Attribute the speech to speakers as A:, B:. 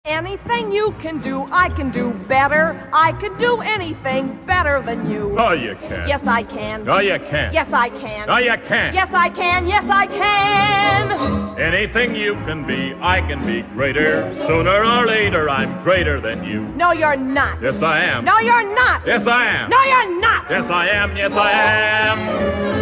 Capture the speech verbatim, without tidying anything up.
A: Anything you can do, I can do better. I could do anything better than you.
B: No, you can't.
A: Yes, I can.
B: No, you can't.
A: Yes, I can.
B: No, you can't.
A: Yes, I can. Yes, I can.
B: Anything you can be, I can be greater. Sooner or later, I'm greater than you.
A: No, you're not.
B: Yes, I am.
A: No, you're not.
B: Yes, I am.
A: No, you're not.
B: Yes, I am. Yes, I am.